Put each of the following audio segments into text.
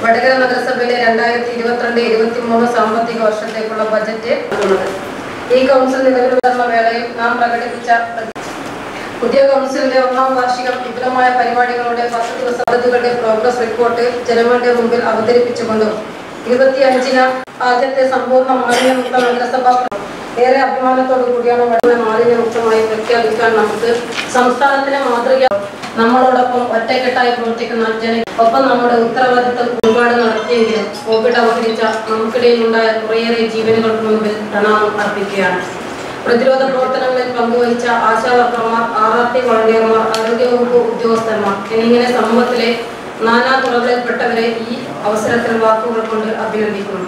വടകര നഗരസഭയിലെ 2022-23 സാമ്പത്തിക വർഷത്തേക്കുള്ള ബജറ്റ് ഈ കൗൺസിൽ നിലവിൽ വരുന്ന വേളയിൽ നാം പ്രകടിപ്പിച്ച പുതിയ കൗൺസിലിന്റെ 1ാം വാർഷികം വിപുലമായ പരിപാടികളുടെ 10 ദിവസ പദ്ധതികളുടെ പ്രോഗ്രസ് റിപ്പോർട്ട് ജനങ്ങളുടെ മുമ്പിൽ അവതരിപ്പിച്ചുകൊണ്ടും 25-ന് ആദ്യത്തെ സമ്പൂർണ്ണ മാലിന്യമുക്ത നഗരസഭ ഏറെ അഭിമാനത്തോടു കൂടിയാണ് വടകര മാലിന്യമുക്തമായി പ്രഖ്യാപിക്കാൻ നമുക്ക് സംസ്ഥാനത്തിലെ മാതൃക നമ്മളോടൊപ്പം ഒറ്റക്കെട്ടായി പ്രവർത്തിക്കുന്ന ഒപ്പം നമ്മുടെ ഉത്തരവാദിത്തം ഒരുപാട് നടത്തിയെങ്കിലും കോവിഡ് അവതരിച്ച നമുക്കിടയിലുണ്ടായ കുറേയേറെ ജീവനുകൾക്ക് മുമ്പിൽ പ്രണാമം അർപ്പിക്കുകയാണ്. പ്രതിരോധ പ്രവർത്തനങ്ങളിൽ പങ്കുവഹിച്ച ആശാവർക്കർമാർ, RRT വളണ്ടിയർമാർ, ആരോഗ്യവകുപ്പ് ഉദ്യോഗസ്ഥന്മാർ എന്നിങ്ങനെ സമൂഹത്തിലെ നാനാ തുറകളിൽപ്പെട്ടവരെ ഈ അവസരത്തിൽ വാക്കുകൾ കൊണ്ട് അഭിനന്ദിക്കുന്നു.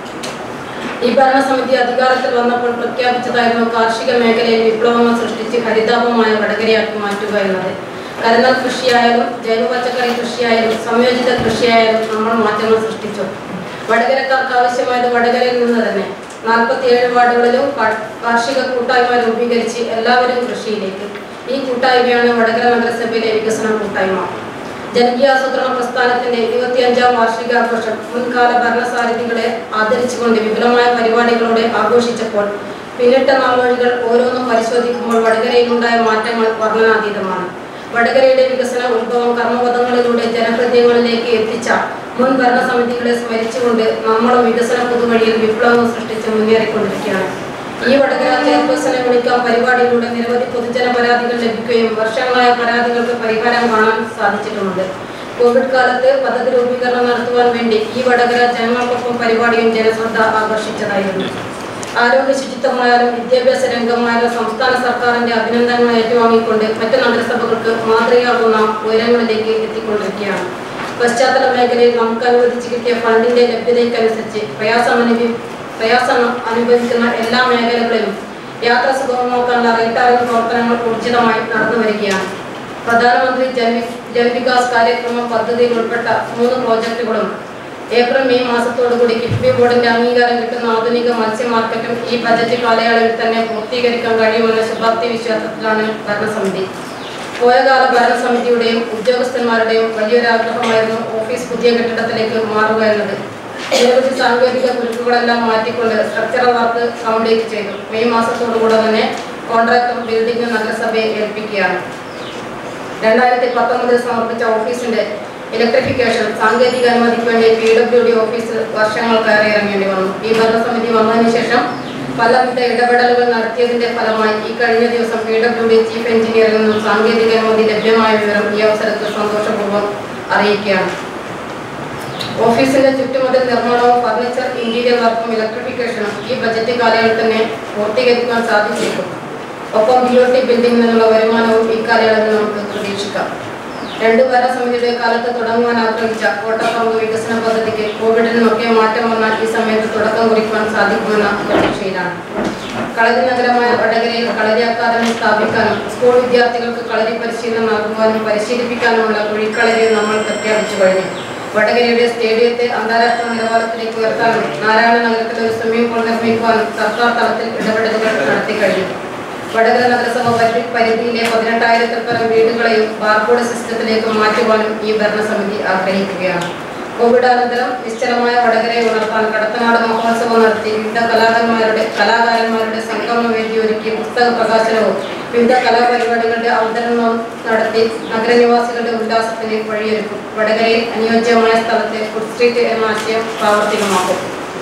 ഈ ഭരണസമിതി അധികാരത്തിൽ വന്നപ്പോൾ പ്രഖ്യാപിച്ചതായിരുന്നു കാർഷിക മേഖലയിൽ വിപ്ലവങ്ങൾ സൃഷ്ടിച്ച് ഹരിതാപമായ വടകരയാക്കി മാറ്റുക എന്നത്. കരുതൽ കൃഷിയായാലും ജൈവ പച്ചക്കറി കൃഷിയായാലും സംയോജിത കൃഷിയായാലും നമ്മൾ മാറ്റങ്ങൾ സൃഷ്ടിച്ചു. വടകരക്കാർക്ക് ആവശ്യമായത് വടകരയിൽ നിന്ന് തന്നെ 47 വാർഡുകളിലും കാർഷിക കൂട്ടായ്മ രൂപീകരിച്ച് എല്ലാവരും കൃഷിയിലേക്ക്. ഈ കൂട്ടായ്മയാണ് വടകര നഗരസഭയിലെ വികസന കൂട്ടായ്മ. ജനകീയാസൂത്രണ പ്രസ്ഥാനത്തിന്റെ 25ാം വാർഷികാഘോഷം മുൻകാല ഭരണസാരഥികളെ ആദരിച്ചുകൊണ്ട് വിപുലമായ പരിപാടികളോടെ ആഘോഷിച്ചപ്പോൾ പിന്നിട്ട നാൾവഴികൾ ഓരോന്നും പരിശോധിക്കുമ്പോൾ വടകരയിലുണ്ടായ മാറ്റങ്ങൾ വർണ്ണനാതീതമാണ്. വടകരയുടെ വികസന ഉത്ഭവം കർമ്മപഥങ്ങളിലൂടെ ജനഹൃദയങ്ങളിലേക്ക് എത്തിച്ച മുൻ ഭരണസമിതികളെ സ്മരിച്ചുകൊണ്ട് നമ്മളും വികസന പുതുവഴിയിൽ വിപ്ലവം സൃഷ്ടിച്ച് മുന്നേറിക്കൊണ്ടിരിക്കുകയാണ്. ഈ വടകര ചെയർപേഴ്സണെ വിളിക്കാൻ പരിപാടിയിലൂടെ നിരവധി പൊതുജന പരാതികൾ ലഭിക്കുകയും വർഷങ്ങളായ പരാതികൾക്ക് പരിഹാരം കാണാൻ സാധിച്ചിട്ടുമുണ്ട്. കോവിഡ് കാലത്ത് പദ്ധതി രൂപീകരണം നടത്തുവാൻ വേണ്ടി ഈ വടകര ജനങ്ങൾക്കൊപ്പം പരിപാടിയും ജനശ്രദ്ധ ആകർഷിച്ചതായിരുന്നു. ആരോഗ്യ ശുചിത്വമായാലും വിദ്യാഭ്യാസ രംഗമായാലും സംസ്ഥാന സർക്കാരിന്റെ അഭിനന്ദനങ്ങൾ ഏറ്റുവാങ്ങിക്കൊണ്ട് മറ്റ് നഗരസഭകൾക്ക് മാതൃകയാകുന്ന ഉയരങ്ങളിലേക്ക് എത്തിക്കൊണ്ടിരിക്കുകയാണ്. പശ്ചാത്തല മേഖലയിൽ നമുക്ക് അനുവദിച്ചു കിട്ടിയ ഫണ്ടിന്റെ ലഭ്യതയ്ക്കനുസരിച്ച് പ്രയാസം അനുഭവിക്കുന്ന എല്ലാ മേഖലകളിലും യാത്ര സുഗമമാക്കാനുള്ള റേറ്റാറിംഗ് പ്രവർത്തനങ്ങൾ ഊർജിതമായി നടന്നു വരികയാണ്. പ്രധാനമന്ത്രി ജൻവികാസ് കാര്യക്രമ പദ്ധതിയിൽ ഉൾപ്പെട്ട 3 പ്രോജക്റ്റുകളും ഏപ്രിൽ-മെയ് മാസത്തോടുകൂടി കിഫ്ബി ബോർഡിന്റെ അംഗീകാരം കിട്ടുന്ന ആധുനിക മത്സ്യ മാർക്കറ്റും ഈ ബജറ്റ് കാലയളവിൽ തന്നെ പൂർത്തീകരിക്കാൻ കഴിയുമെന്ന ശുഭാപ്തി വിശ്വാസത്തിലാണ് ഭരണസമിതി. പോയകാല ഭരണസമിതിയുടെയും ഉദ്യോഗസ്ഥന്മാരുടെയും വലിയൊരാഗ്രഹമായിരുന്നു ഓഫീസ് പുതിയ കെട്ടിടത്തിലേക്ക് മാറുക എന്നത്. നിരവധി സാങ്കേതിക കുരുക്കുകളെല്ലാം മാറ്റിക്കൊണ്ട് സ്ട്രക്ചറൽ വർക്ക് കംപ്ലീറ്റ് ചെയ്തു. മെയ് മാസത്തോടുകൂടെ തന്നെ കോൺട്രാക്ടർ ബിൽഡിംഗ് നഗരസഭയെ ഏൽപ്പിക്കുകയാണ്. 2019 സമർപ്പിച്ച ഓഫീസിന്റെ ഇലക്ട്രിഫിക്കേഷൻ സാങ്കേതിക അനുമതിക്ക് വേണ്ടി PWD ഓഫീസ് വർഷങ്ങൾ കയറി ഇറങ്ങേണ്ടി വന്നു. ഈ ഭരണസമിതി വന്നതിന് ശേഷം പലവിധ ഇടപെടലുകൾ നടത്തിയതിന്റെ ഫലമായി ഈ കഴിഞ്ഞ ദിവസം PWD ചീഫ് എഞ്ചിനീയറിൽ നിന്നും സാങ്കേതിക അനുമതി ലഭ്യമായ വിവരം ഈ അവസരത്തിൽ സന്തോഷപൂർവ്വം അറിയിക്കുകയാണ്. ഓഫീസിന്റെ ചുറ്റുമതിൽ നിർമ്മാണവും ഫർണിച്ചർ ഇന്റീരിയർ വർക്കും ഇലക്ട്രിഫിക്കേഷനും ഈ ബജറ്റ് കാലയളവിൽ തന്നെ പൂർത്തീകരിക്കാൻ സാധിച്ചേക്കും. ഒപ്പം BOT ബിൽഡിംഗിൽ നിന്നുള്ള വരുമാനവും ഈ കാലയളവിൽ നമുക്ക് പ്രതീക്ഷിക്കാം. 2 ഭരണസമിതിയുടെ കാലത്ത് തുടങ്ങുവാൻ ആഗ്രഹിച്ച കോട്ടപ്പറമ്പ് വികസന പദ്ധതിക്ക് കോവിഡിനൊക്കെ മാറ്റം വന്നാൽ ഈ സമയത്ത് തുടക്കം കുറിക്കുവാൻ സാധിക്കുമെന്ന പ്രതീക്ഷയിലാണ്. കളരി നഗരമായ വടകരയിൽ കളരി അക്കാദമി സ്ഥാപിക്കാനും സ്കൂൾ വിദ്യാർത്ഥികൾക്ക് കളരി പരിശീലനം നൽകുവാനും പരിശീലിപ്പിക്കാനുമുള്ള കുഴിക്കളരി നമ്മൾ പ്രഖ്യാപിച്ചു കഴിഞ്ഞു. വടകരയുടെ സ്റ്റേഡിയത്തെ അന്താരാഷ്ട്ര നിലവാരത്തിലേക്ക് ഉയർത്താനും നാരായണ നഗരത്തിൽ ഒരു സ്വിമ്മിംഗ് പൂൾ നിർമ്മിക്കുവാനും സർക്കാർ തലത്തിൽ ഇടപെടലുകൾ നടത്തിക്കഴിഞ്ഞു. വടകര നഗരസഭ പരിധിയിലെ 18,000-ൽ പരം വീടുകളെയും ബാർകോഡ് സിസ്റ്റത്തിലേക്ക് മാറ്റുവാനും ഈ ഭരണസമിതി ആഗ്രഹിക്കുകയാണ്. കോവിഡാനന്തരം നിശ്ചലമായ വടകരയെ ഉണർത്താൻ കടത്തനാട് മഹോത്സവം നടത്തി വിവിധ കലാകാരന്മാരുടെ സംഗമവേദി ഒരുക്കി പുസ്തക പ്രകാശനവും വിവിധ കലാപരിപാടികളുടെ അവതരണവും നടത്തി നഗരനിവാസികളുടെ ഉല്ലാസത്തിന് വഴിയൊരുക്കും. വടകരയിൽ അനുയോജ്യമായ സ്ഥലത്ത് ഫുഡ് സ്ട്രീറ്റ് എന്ന ആശയം പ്രാവർത്തികമാക്കും.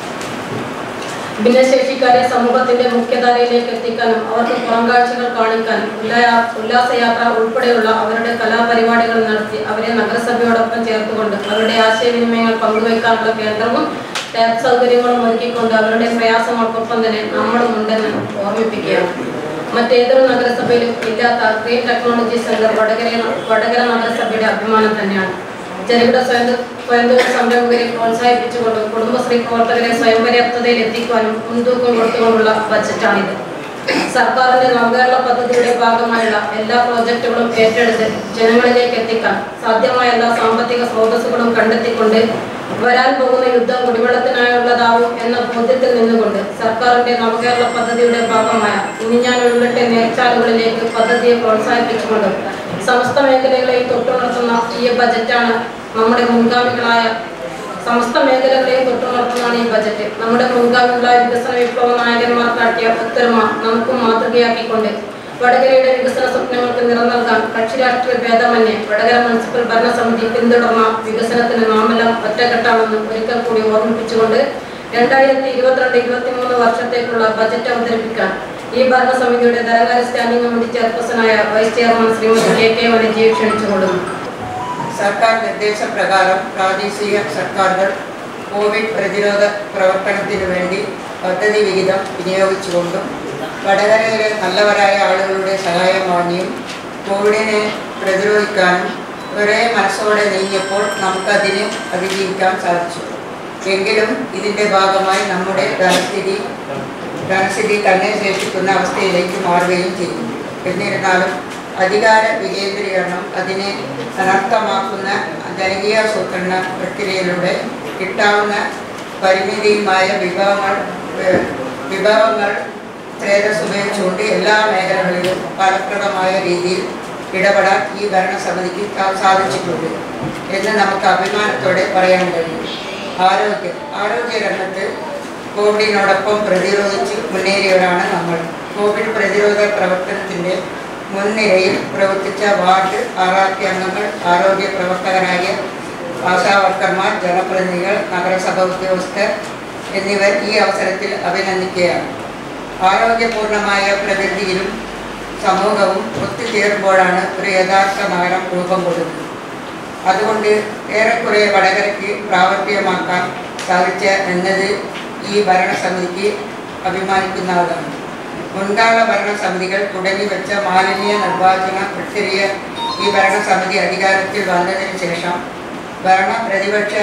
ഭിന്നശേഷിക്കാരെ സമൂഹത്തിന്റെ മുഖ്യധാരയിലേക്ക് എത്തിക്കാനും അവർക്ക് പുറംകാഴ്ചകൾ കാണിക്കാനും ഉല്ലാസയാത്ര ഉൾപ്പെടെയുള്ള അവരുടെ കലാപരിപാടികൾ നടത്തി അവരെ നഗരസഭയോടൊപ്പം ചേർത്തുകൊണ്ട് അവരുടെ ആശയവിനിമയങ്ങൾ പങ്കുവയ്ക്കാനുള്ള കേന്ദ്രവും ടാബ് സൗകര്യങ്ങളും ഒരുക്കിക്കൊണ്ട് അവരുടെ പ്രയാസങ്ങൾക്കൊപ്പം തന്നെ നമ്മളുമുണ്ടെന്ന് ഓർമ്മിപ്പിക്കുകയാണ്. മറ്റേതൊരു നഗരസഭയിലും ഇല്ലാത്ത ഗ്രീൻ ടെക്നോളജി സെന്റർ വടകര നഗരസഭയുടെ അഭിമാനം തന്നെയാണ്. ചെറുകിട സ്വയംതൊഴിൽ സംരംഭകരെ പ്രോത്സാഹിപ്പിച്ചുകൊണ്ടും കുടുംബശ്രീ പ്രവർത്തകരെ സ്വയം പര്യാപ്തതയിൽ എത്തിക്കുവാനും മുൻതൂക്കം കൊടുത്തുകൊണ്ടുള്ള ബജറ്റാണിത്. സർക്കാരിന്റെ നവകേരള പദ്ധതിയുടെ ഭാഗമായുള്ള എല്ലാ പ്രോജക്റ്റുകളും ഏറ്റെടുത്ത് ജനങ്ങളിലേക്ക് എത്തിക്കാൻ സാധ്യമായ എല്ലാ സാമ്പത്തിക സ്രോതസ്സുകളും കണ്ടെത്തിക്കൊണ്ട് വരാൻ പോകുന്ന യുദ്ധം കുടിവെള്ളത്തിനായുള്ളതാവും എന്ന ബോധ്യത്തിൽ നിന്നുകൊണ്ട് സർക്കാരിന്റെ നവകേരള പദ്ധതിയുടെ ഭാഗമായ ഇനി ഞാൻ ഒഴുകട്ടെ നേർച്ചാലുകളിലേക്ക് പദ്ധതിയെ പ്രോത്സാഹിപ്പിച്ചുകൊണ്ടും സമസ്ത മേഖലകളെയും തൊട്ടുണർത്തുന്ന ഈ ബജറ്റാണ് നമ്മുടെ മുൻഗാമികളായ സമസ്ത മേഖലകളെയും തൊട്ടുണർത്തുന്നതാണ് ഈ ബജറ്റ്. നമ്മുടെ മുൻഗാമികളായ വികസന വിപ്ലവ നായകന്മാർ കാട്ടിയ ഒത്തൊരുമ നമുക്കും മാതൃകയാക്കിക്കൊണ്ട് വടകരയുടെ വികസന സ്വപ്നങ്ങൾക്ക് നിറം നൽകാൻ കക്ഷി രാഷ്ട്രീയ ഭേദമന്യേ വടകര മുനിസിപ്പൽ ഭരണസമിതി പിന്തുടർന്ന വികസനത്തിന് നാമെല്ലാം ഒറ്റക്കെട്ടാണെന്ന് ഒരിക്കൽ കൂടി ഓർമ്മിപ്പിച്ചുകൊണ്ട് 2022-23 വർഷത്തേക്കുള്ള ബജറ്റ് അവതരിപ്പിക്കാൻ ഈ ഭരണസമിതിയുടെ ധനകാര്യ സ്റ്റാൻഡിംഗ് കമ്മിറ്റി ചെയർപേഴ്സണായ വൈസ് ചെയർമാൻ ശ്രീമതി KK വനജയെ ക്ഷണിച്ചുകൊള്ളുന്നു. സർക്കാർ നിർദ്ദേശപ്രകാരം പ്രാദേശിക സർക്കാരുകൾ കോവിഡ് പ്രതിരോധ പ്രവർത്തനത്തിനു വേണ്ടി പദ്ധതി വിഹിതം വിനിയോഗിച്ചുകൊണ്ടും വടകരയിലെ നല്ലവരായ ആളുകളുടെ സഹായം വാങ്ങിയും കോവിഡിനെ പ്രതിരോധിക്കാനും ഒരേ മനസ്സോടെ നീങ്ങിയപ്പോൾ നമുക്കതിനെ അതിജീവിക്കാൻ സാധിച്ചു. എങ്കിലും ഇതിൻ്റെ ഭാഗമായി നമ്മുടെ ധനസ്ഥിതി തന്നെ ശേഷിക്കുന്ന അവസ്ഥയിലേക്ക് മാറുകയും ചെയ്തു. എന്നിരുന്നാലും അധികാര വികേന്ദ്രീകരണം അതിനെ അനർത്ഥമാക്കുന്ന ജനകീയാസൂത്രണ പ്രക്രിയയിലൂടെ കിട്ടാവുന്ന പരിമിതിയുമായ വിഭവങ്ങൾ ശ്രേയസ്സുപയോഗിച്ചുകൊണ്ട് എല്ലാ മേഖലകളിലും ഫലപ്രദമായ രീതിയിൽ ഇടപെടാൻ ഈ ഭരണസമിതിക്ക് സാധിച്ചിട്ടുണ്ട് എന്ന് നമുക്ക് അഭിമാനത്തോടെ പറയാൻ കഴിയും. ആരോഗ്യരംഗത്ത് കോവിഡിനോടൊപ്പം പ്രതിരോധിച്ച് മുന്നേറിയവരാണ് നമ്മൾ. കോവിഡ് പ്രതിരോധ പ്രവർത്തനത്തിൻ്റെ മുൻനിരയിൽ പ്രവർത്തിച്ച വാർഡ് RRT അംഗങ്ങൾ, ആരോഗ്യ പ്രവർത്തകരായ ആശാവർക്കർമാർ, ജനപ്രതിനിധികൾ, നഗരസഭ ഉദ്യോഗസ്ഥർ എന്നിവർ ഈ അവസരത്തിൽ അഭിനന്ദിക്കുകയാണ്. ആരോഗ്യപൂർണമായ പ്രകൃതിയിലും സമൂഹവും ഒത്തുചേരുമ്പോഴാണ് ഒരു യഥാർത്ഥ നഗരം രൂപം കൊള്ളുന്നത്. അതുകൊണ്ട് ഏറെക്കുറെ വടകരയ്ക്ക് പ്രാവർത്തികമാക്കാൻ സാധിച്ച എന്നത് ഈ ഭരണസമിതിക്ക് അഭിമാനിക്കുന്നതാണ്. മുൻകാല ഭരണസമിതികൾ തുടങ്ങിവെച്ച മാലിന്യ നിർമ്മാർജ്ജന പ്രക്രിയ ഈ ഭരണസമിതി അധികാരത്തിൽ വന്നതിന് ശേഷം പ്രതിപക്ഷ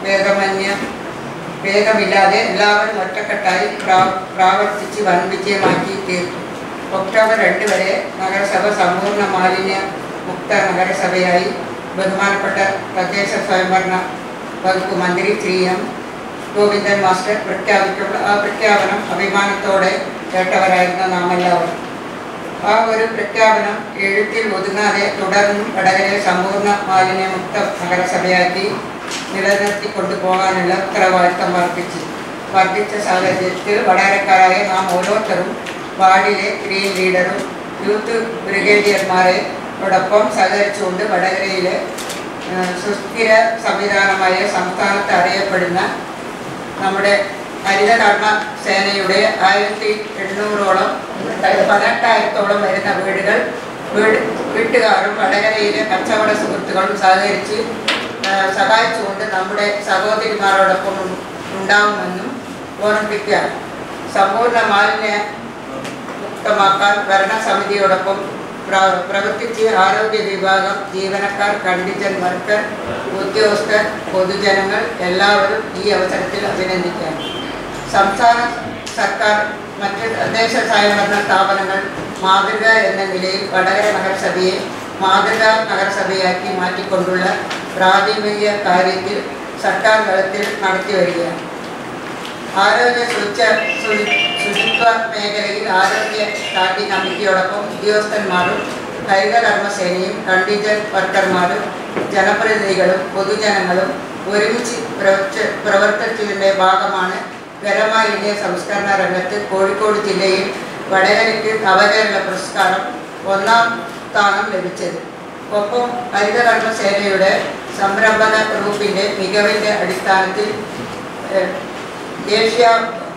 ഭേദമില്ലാതെ എല്ലാവരും ഒറ്റക്കെട്ടായി പ്രാവർത്തിച്ച് വൻ വിജയമാക്കി തീർത്തു. ഒക്ടോബർ 2 വരെ നഗരസഭ സമ്പൂർണ്ണ മാലിന്യ മുക്ത നഗരസഭയായി ബഹുമാനപ്പെട്ട തദ്ദേശ സ്വയംഭരണ വകുപ്പ് മന്ത്രി ശ്രീ M. ഗോവിന്ദൻ മാസ്റ്റർ പ്രഖ്യാപിച്ചുള്ള ആ പ്രഖ്യാപനം അഭിമാനത്തോടെ കേട്ടവരായിരുന്ന നാം എല്ലാവരും. ആ ഒരു പ്രഖ്യാപനം എഴുത്തിൽ ഒതുങ്ങാതെ തുടർന്നും വടകരയെ സമ്പൂർണ്ണ മാലിന്യമുക്ത നഗരസഭയാക്കി നിലനിർത്തിക്കൊണ്ടു പോകാനുള്ള ഉത്തരവാദിത്തം വർദ്ധിച്ച സാഹചര്യത്തിൽ വടകരക്കാരായ നാം ഓരോരുത്തരും വാർഡിലെ ഗ്രീൻ ലീഡറും യൂത്ത് ബ്രിഗേഡിയർമാരോടൊപ്പം സഹകരിച്ചുകൊണ്ട് വടകരയിലെ സുസ്ഥിര സംവിധാനമായ സംസ്ഥാനത്ത് അറിയപ്പെടുന്ന നമ്മുടെ ഹരിതകർമ്മ സേനയുടെ 1800ഓളം 18,000ഓളം വരുന്ന വീട്ടുകാരും വടകരയിലെ കച്ചവട സുഹൃത്തുക്കളും സഹായിച്ചുകൊണ്ട് നമ്മുടെ സഹോദരിമാരോടൊപ്പം ഉണ്ടാവുമെന്നും ഓർമ്മിപ്പിക്കുക. സമ്പൂർണ്ണ മാലിന്യ മുക്തമാക്കാൻ ഭരണസമിതിയോടൊപ്പം പ്രവർത്തിച്ച് ആരോഗ്യ വിഭാഗം, ജീവനക്കാർ, കണ്ടിജന്റ് വർക്കർ, ഉദ്യോഗസ്ഥർ, പൊതുജനങ്ങൾ എല്ലാവരും ഈ അവസരത്തിൽ അഭിനന്ദിക്കാം. സംസ്ഥാന സർക്കാർ മറ്റ് തദ്ദേശ സ്വയംഭരണ സ്ഥാപനങ്ങൾ മാതൃക എന്ന നിലയിൽ വടകര നഗരസഭയെ മാതൃകാ നഗരസഭയാക്കി മാറ്റിക്കൊണ്ടുള്ള പ്രാഥമിക കാര്യത്തിൽ സർക്കാർ തലത്തിൽ നടത്തിവരികയാണ്. ആരോഗ്യ ശുചിത്വ മേഖലയിൽ ആരോഗ്യ സ്റ്റാൻഡിംഗ് കമ്മിറ്റിയോടൊപ്പം ഉദ്യോഗസ്ഥന്മാരും ഹരിതകർമ്മസേനയും കണ്ടിജന്റ് വർക്കർമാരും ജനപ്രതിനിധികളും പൊതുജനങ്ങളും ഒരുമിച്ച് പ്രവർത്തിച്ചതിൻ്റെ ഭാഗമാണ് ഖരമാലിന്യ സംസ്കരണ രംഗത്ത് കോഴിക്കോട് ജില്ലയിൽ വടകരയ്ക്ക് നവകേരള പുരസ്കാരം 1ാം സ്ഥാനം ലഭിച്ചത്. ഒപ്പം ഹരിതകർമ്മസേനയുടെ സംരംഭക ഗ്രൂപ്പിൻ്റെ മികവിൻ്റെ അടിസ്ഥാനത്തിൽ ദേശീയ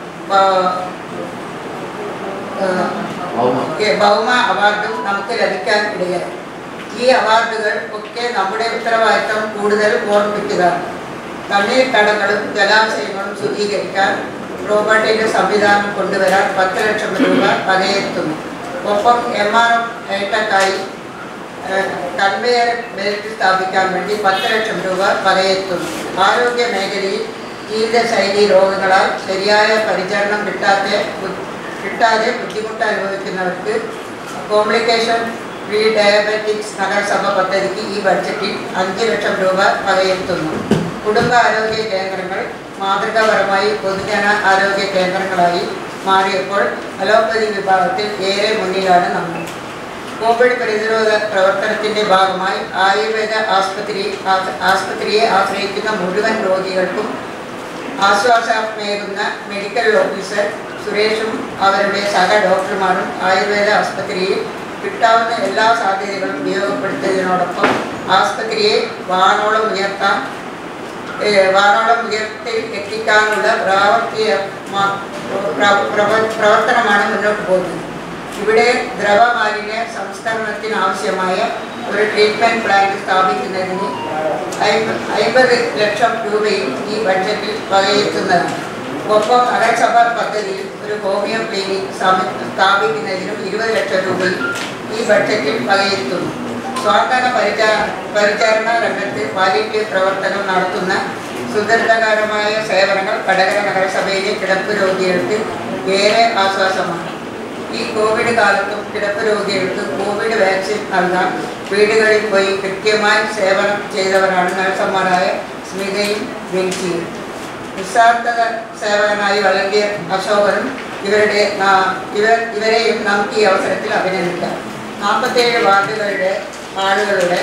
ഭൗമ അവാർഡും നമുക്ക് ലഭിക്കാൻ ഇടയായി. ഈ അവാർഡുകൾ ഒക്കെ നമ്മുടെ ഉത്തരവാദിത്തം കൂടുതൽ ഓർമ്മിപ്പിക്കുകയാണ്. തണ്ണീർത്തടങ്ങളും ജലാശയങ്ങളും ശുചീകരിക്കാൻ പ്രോപ്പർട്ടിയുടെ സംവിധാനം കൊണ്ടുവരാൻ 10 ലക്ഷം രൂപ വകയിരുത്തുന്നു. ഒപ്പം MRM ഹൈടെക്കായി കൺവെയർ ബെൽറ്റ് സ്ഥാപിക്കാൻ വേണ്ടി 10 ലക്ഷം രൂപ വകയിരുത്തുന്നു. ആരോഗ്യ മേഖലയിൽ ജീവിതശൈലി രോഗങ്ങളാൽ ശരിയായ പരിചരണം കിട്ടാതെ ബുദ്ധിമുട്ട് അനുഭവിക്കുന്നവർക്ക് കോംപ്ലിക്കേഷൻ ഫ്രീ ഡയബറ്റിക്സ് നഗരസഭ പദ്ധതിക്ക് ഈ ബഡ്ജറ്റിൽ 5 ലക്ഷം രൂപ വകയിരുത്തുന്നു. കുടുംബ ആരോഗ്യ കേന്ദ്രങ്ങൾ മാതൃകാപരമായി പൊതുജന ആരോഗ്യ കേന്ദ്രങ്ങളായി മാറിയപ്പോൾ അലോപ്പതി വിഭാഗത്തിൽ ഏറെ മുന്നിലാണ് നമ്മൾ. കോവിഡ് പ്രതിരോധ പ്രവർത്തനത്തിന്റെ ഭാഗമായി ആയുർവേദ ആസ്പത്രിയെ ആശ്രയിക്കുന്ന മുഴുവൻ രോഗികൾക്കും ആശ്വാസമേകുന്ന മെഡിക്കൽ ഓഫീസർ സുരേഷും അവരുടെ സഹ ഡോക്ടർമാരും ആയുർവേദ ആസ്പത്രിയിൽ കിട്ടാവുന്ന എല്ലാ സാധ്യതകളും ഉപയോഗപ്പെടുത്തുന്നതിനോടൊപ്പം ആസ്പത്രിയെ വാനോളം ഉയർത്തി എത്തിക്കാനുള്ള പ്രവർത്തനമാണ് മുന്നോട്ട് പോകുന്നത്. ഇവിടെ ദ്രവമാലിന്യ സംസ്കരണത്തിനാവശ്യമായ ഒരു ട്രീറ്റ്മെൻറ്റ് പ്ലാന്റ് സ്ഥാപിക്കുന്നതിന് 50 ലക്ഷം രൂപയും ഈ ബഡ്ജറ്റിൽ വകയിരുത്തുന്നതാണ്. ഒപ്പം നഗരസഭാ പദ്ധതിയിൽ ഒരു ഹോമിയോ ക്ലിനിക് സ്ഥാപിക്കുന്നതിനും 20 ലക്ഷം രൂപയും ഈ ബഡ്ജറ്റിൽ വകയിരുത്തുന്നു. സ്വാന്തന പരിചരണ രംഗത്ത് പാലിയേറ്റീവ് പ്രവർത്തനം നടത്തുന്ന സുദൃഢകരമായ സേവനങ്ങൾ വടകര നഗരസഭയിലെ കിടപ്പ് രോഗികൾക്ക് ഏറെ ആശ്വാസമാണ്. ഈ കോവിഡ് കാലത്തും കിടപ്പ് രോഗികൾക്ക് കോവിഡ് വാക്സിൻ നൽകാൻ വീടുകളിൽ പോയി കൃത്യമായി സേവനം ചെയ്തവരാണ് നഴ്സുമാരായ സ്മിതയും വിൻസിയും. നിസ്വാർത്ഥ സേവകനായി വളണ്ടിയർ അശോകനും ഇവരെയും നമുക്ക് ഈ അവസരത്തിൽ അഭിനന്ദിക്കാം. 47 വാർഡുകളുടെ ആളുകളുടെ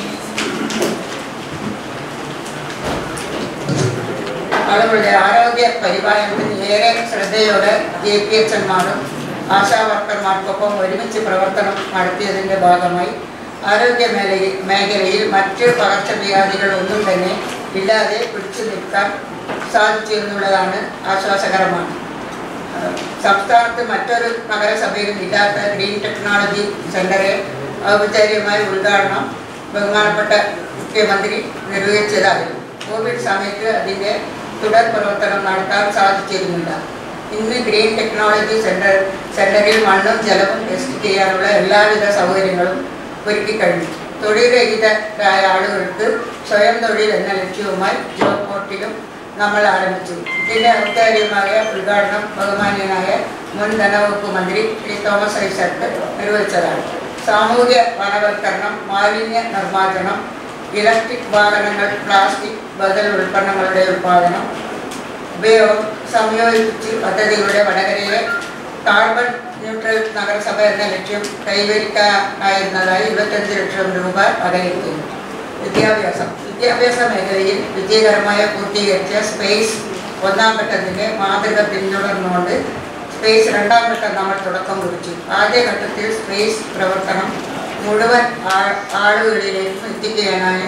ആരോഗ്യ പരിപാലനത്തിന് ഏറെ ശ്രദ്ധയോടെ JPHന്മാരും ആശാ വർക്കർമാർക്കൊപ്പം ഒരുമിച്ച് പ്രവർത്തനം നടത്തിയതിൻ്റെ ഭാഗമായി ആരോഗ്യ മേഖലയിൽ മറ്റ് പകർച്ചവ്യാധികളൊന്നും തന്നെ ഇല്ലാതെ പിടിച്ചു നിൽക്കാൻ സാധിച്ചു എന്നുള്ളതാണ് ആശ്വാസകരമാണ്. സംസ്ഥാനത്ത് മറ്റൊരു നഗരസഭയിലും ഇല്ലാത്ത ഗ്രീൻ ടെക്നോളജി സെൻ്ററെ ഔപചാരികമായ ഉദ്ഘാടനം ബഹുമാനപ്പെട്ട മുഖ്യമന്ത്രി നിർവഹിച്ചതായിരുന്നു. കോവിഡ് സമയത്ത് അതിൻ്റെ തുടർ പ്രവർത്തനം നടത്താൻ സാധിച്ചിരുന്നില്ല. ഇന്ന് ഗ്രീൻ ടെക്നോളജി സെൻ്ററിൽ മണ്ണും ജലവും ടെസ്റ്റ് ചെയ്യാനുള്ള എല്ലാവിധ സൗകര്യങ്ങളും ഒരുക്കിക്കഴിഞ്ഞു. തൊഴിൽരഹിതരായ ആളുകൾക്ക് സ്വയം തൊഴിൽ എന്ന ലക്ഷ്യവുമായി ജോബ് പോർട്ടിലും നമ്മൾ ആരംഭിച്ചു. ഇതിൻ്റെ ഔപചാരികമായ ഉദ്ഘാടനം ബഹുമാന്യനായ മുൻ ധനവകുപ്പ് മന്ത്രി ശ്രീ തോമസ് ഐസക് നിർവഹിച്ചതാണ്. സാമൂഹ്യ വനവൽക്കരണം, മാലിന്യ നിർമ്മാർജ്ജനം, ഇലക്ട്രിക് വാഹനങ്ങൾ, പ്ലാസ്റ്റിക് ബദൽ ഉൽപ്പന്നങ്ങളുടെ ഉൽപ്പാദനം, ഉപയോഗം സംയോജിപ്പിച്ച് പദ്ധതികളുടെ വടകരയെ കാർബൺ ന്യൂട്രൽ നഗരസഭ എന്ന ലക്ഷ്യം കൈവരിക്കാനായിരുന്നതായി 25 ലക്ഷം രൂപ വകയിരുത്തുന്നു. വിദ്യാഭ്യാസ മേഖലയിൽ വിജയകരമായ പൂർത്തീകരിച്ച സ്പേസ് 1ാം ഘട്ടത്തിൻ്റെ മാതൃക പിന്തുടർന്നുകൊണ്ട് സ്പേസ് 2ാം ഘട്ടം നമ്മൾ തുടക്കം കുറിച്ചു. ആദ്യ ഘട്ടത്തിൽ സ്പേസ് പ്രവർത്തനം മുഴുവൻ ആളുകളിലേക്കും എത്തിക്കാനാണ്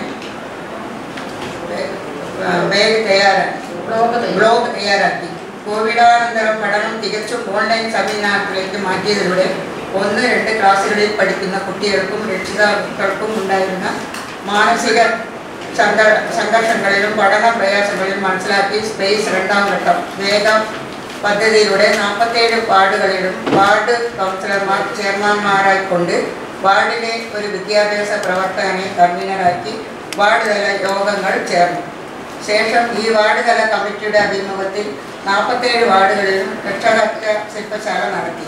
ബ്ലോഗ് തയ്യാറാക്കി. കോവിഡാനന്തരം പഠനം തികച്ചും ഓൺലൈൻ സംവിധാനത്തിലേക്ക് മാറ്റിയതിലൂടെ 1-2 ക്ലാസ്സുകളിൽ പഠിക്കുന്ന കുട്ടികൾക്കും രക്ഷിതാക്കൾക്കും ഉണ്ടായിരുന്ന മാനസിക സംഘർഷങ്ങളിലും പഠന പ്രയാസങ്ങളിലും മനസ്സിലാക്കി സ്പേസ് 2ാം ഘട്ടം വേഗം പദ്ധതിയിലൂടെ 47 വാർഡുകളിലും വാർഡ് കൗൺസിലർമാർ ചെയർമാൻമാരായിക്കൊണ്ട് വാർഡിലെ ഒരു വിദ്യാഭ്യാസ പ്രവർത്തകനെ കൺവീനറാക്കി വാർഡ് തല യോഗങ്ങൾ ചേർന്നു. ശേഷം ഈ വാർഡ് തല കമ്മിറ്റിയുടെ അഭിമുഖത്തിൽ 47 വാർഡുകളിലും രക്ഷാകർത്ത ശില്പശാല നടത്തി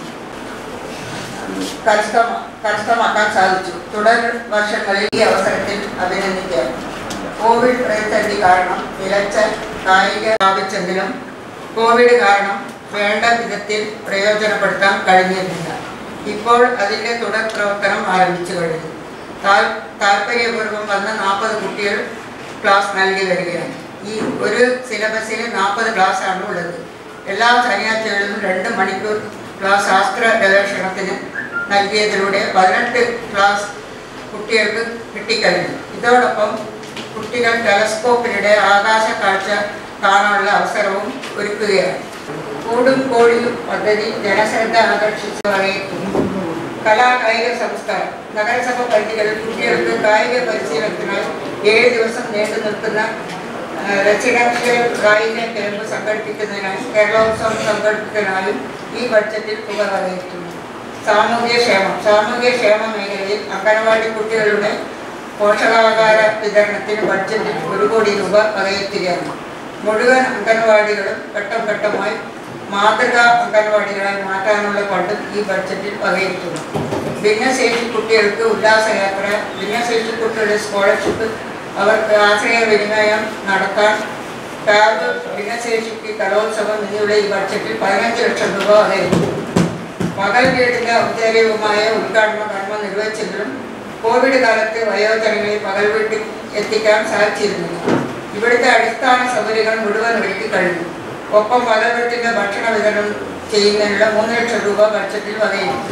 കരസ്ഥമാക്കാൻ സാധിച്ചു. തുടർ വർഷങ്ങളിൽ ഈ അവസരത്തിൽ അഭിനന്ദിക്കാം. കോവിഡ് പ്രതിസന്ധി കാരണം നിലച്ച കായിക സ്ഥാപിച്ചെങ്കിലും കോവിഡ് കാരണം വേണ്ട വിധത്തിൽ പ്രയോജനപ്പെടുത്താൻ കഴിഞ്ഞിരുന്നില്ല. ഇപ്പോൾ അതിൻ്റെ തുടർ പ്രവർത്തനം ആരംഭിച്ചു കഴിഞ്ഞു. താല്പര്യപൂർവ്വം വന്ന 40 കുട്ടികൾ ക്ലാസ് നൽകി വരികയാണ്. ഈ ഒരു സിലബസിൽ 40 ക്ലാസ്സാണ് ഉള്ളത്. എല്ലാ ശനിയാഴ്ചകളിലും 2 മണിക്കൂർ ക്ലാസ് ശാസ്ത്ര ഗവേഷണത്തിന് നൽകിയതിലൂടെ 18 ക്ലാസ് കുട്ടികൾക്ക് കിട്ടിക്കഴിഞ്ഞു. ഇതോടൊപ്പം കുട്ടികൾ ടെലസ്കോപ്പിലൂടെ ആകാശ കാഴ്ച കാണാനുള്ള അവസരവും ഒരുക്കുകയാണ്. കൂടും കോഴിയും പദ്ധതി ജനശ്രദ്ധ ആകർഷിച്ചവരെ കലാകായിക സംസ്കാരം നഗരസഭ പരിധികളിൽ കുട്ടികൾക്ക് കായിക പരിശീലനത്തിനായി 7 ദിവസം നീണ്ടു നിൽക്കുന്ന റെസിഡൻഷ്യൽ കായിക ക്യാമ്പ് സംഘടിപ്പിക്കുന്നതിനായി കേരളോത്സവം സംഘടിപ്പിക്കുന്നതിനായും ഈ ബഡ്ജറ്റിൽ തുക വകയിരുത്തുന്നു. സാമൂഹ്യക്ഷേമ മേഖലയിൽ അംഗനവാടി കുട്ടികളുടെ പോഷകാഹാര വിതരണത്തിന് ബഡ്ജറ്റിൽ 1 കോടി രൂപ വകയിരുത്തുകയാണ്. മുഴുവൻ അംഗനവാടികളും ഘട്ടം ഘട്ടമായി മാതൃകാ അംഗനവാടികളായി മാറ്റാനുള്ള ഫണ്ടും ഈ ബഡ്ജറ്റിൽ വകയിരുത്തുന്നു. ഭിന്നശേഷി കുട്ടികൾക്ക് ഉല്ലാസയാത്ര, ഭിന്നശേഷി കുട്ടികളുടെ സ്കോളർഷിപ്പ്, അവർക്ക് ആശയവിനിമയം നടത്താൻ ടാബ്, ഭിന്നശേഷിക്ക് കലോത്സവം എന്നിവയുടെ ഈ ബഡ്ജറ്റിൽ 15 ലക്ഷം രൂപ വകയിരുത്തുന്നു. പകൽ വീടിന്റെ ഔദ്യോഗികമായ ഉദ്ഘാടന കർമ്മം നിർവഹിച്ചെങ്കിലും കോവിഡ് കാലത്ത് വയോജനങ്ങളെ പകൽ വീട്ടിൽ എത്തിക്കാൻ സാധിച്ചിരുന്നില്ല. ഇവിടുത്തെ അടിസ്ഥാന സൗകര്യങ്ങൾ മുഴുവൻ ഒരുക്കി കഴിഞ്ഞു. ഒപ്പം പകൽ വീട്ടിന്റെ ഭക്ഷണ വിതരണം ചെയ്യുന്നതിനുള്ള 3 ലക്ഷം രൂപ ബഡ്ജറ്റിൽ വകയിരുന്നു.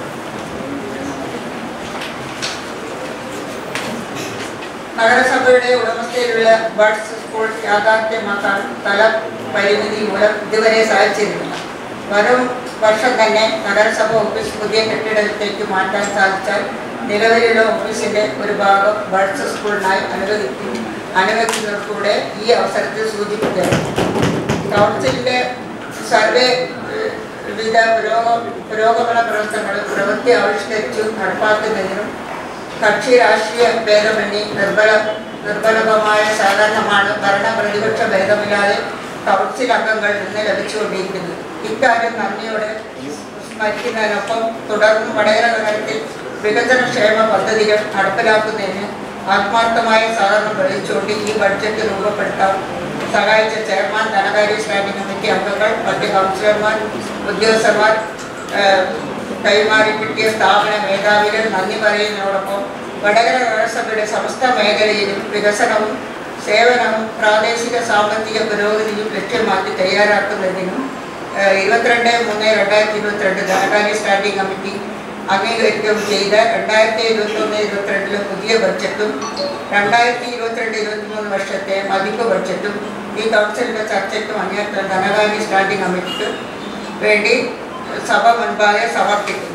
നഗരസഭയുടെ ഉടമസ്ഥയിലുള്ള ബഡ്സ് സ്കൂൾ യാഥാർത്ഥ്യമാക്കാൻ സ്ഥല പരിമിതി മൂലം ഇതുവരെ സാധിച്ചിരുന്നില്ല. വരും വർഷം തന്നെ നഗരസഭ ഓഫീസ് പുതിയ കെട്ടിടത്തിലേക്ക് മാറ്റാൻ സാധിച്ചാൽ നിലവിലുള്ള ഓഫീസിന്റെ ഒരു ഭാഗം ബഡ്സ് സ്കൂളിനായി അനുവദിക്കുന്നതോടെ ഈ അവസരത്തിൽ സൂചിപ്പിക്കുന്നു. കൗൺസിലിന്റെ സർവേ വിവിധ പുരോഗമന പ്രവർത്തനങ്ങൾ പ്രവൃത്തി ആവിഷ്കരിച്ചു നടപ്പാക്കുന്നതിനും കക്ഷി രാഷ്ട്രീയ ഭേദമന്യേ നിർബലമായ സഹകരണമാണ് ഭരണ പ്രതിപക്ഷ ഭേദമില്ലാതെ കൗൺസിൽ അംഗങ്ങൾ നിന്ന് ലഭിച്ചുകൊണ്ടിരിക്കുന്നത്. ഇക്കാര്യം നന്ദിയോടെ സ്മരിക്കുന്നതിനൊപ്പം തുടർന്നും വടകര നഗരത്തിൽ വികസനക്ഷേമ പദ്ധതികൾ നടപ്പിലാക്കുന്നതിന് ആത്മാർത്ഥമായ സഹകരണം പ്രകടിച്ചുകൊണ്ട് ഈ ബഡ്ജറ്റ് രൂപപ്പെടുത്താൻ സഹായിച്ച ചെയർമാൻ, ധനകാര്യ സ്റ്റാൻഡിംഗ് കമ്മിറ്റി അംഗങ്ങൾ, മറ്റ് കൗൺസിലർമാർ, ഉദ്യോഗസ്ഥന്മാർ, കൈമാറി കിട്ടിയ സ്ഥാപന മേധാവികൾ നന്ദി പറയുന്നതോടൊപ്പം വടകര നഗരസഭയുടെ സമസ്ത മേഖലയിലും വികസനവും സേവനവും പ്രാദേശിക സാമ്പത്തിക പുരോഗതിയും ലക്ഷ്യമാക്കി തയ്യാറാക്കുന്നതിനും 22/3/2022 ധനകാര്യ സ്റ്റാൻഡിംഗ് കമ്മിറ്റി അംഗീകരിക്കുകയും ചെയ്ത 2021-22 പുതിയ ബഡ്ജറ്റും 2022-23 വർഷത്തെ മതിപ്പ് ബഡ്ജറ്റും ഈ കൗൺസിലിന്റെ ചർച്ചയ്ക്കും അംഗീകാരത്തിന് ധനകാര്യ സ്റ്റാൻഡിംഗ് കമ്മിറ്റിക്ക് വേണ്ടി സഭ മുൻപാകെ സമർപ്പിക്കുന്നു.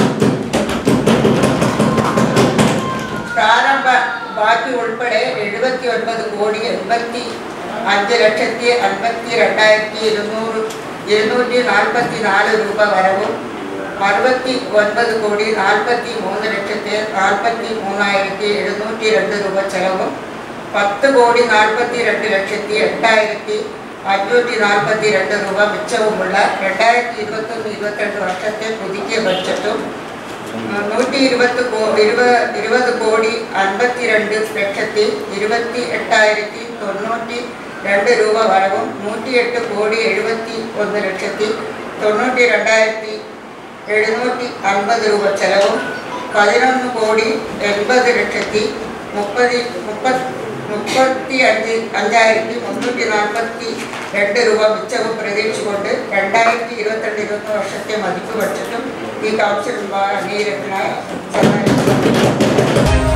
പ്രാരംഭ ബാക്കി ഉൾപ്പെടെ 79,55,242,244 രൂപ വരവും 69,43,43,702 രൂപ ചെലവും 10,42,08,542 രൂപ മിച്ചവുമുള്ള 2021-22 വർഷത്തെ പുതുക്കിയ ബഡ്ജറ്റും 120,52,28,092 രൂപ വരവും 108,71,92,750 രൂപ ചെലവും 11,35,342 രൂപ മിച്ചവും പ്രതീക്ഷിച്ചുകൊണ്ട് 2022-23 വർഷത്തെ മതിപ്പ് ബഡ്ജറ്റും ഈ കൗൺസിൽ അംഗീകാരത്തിനായി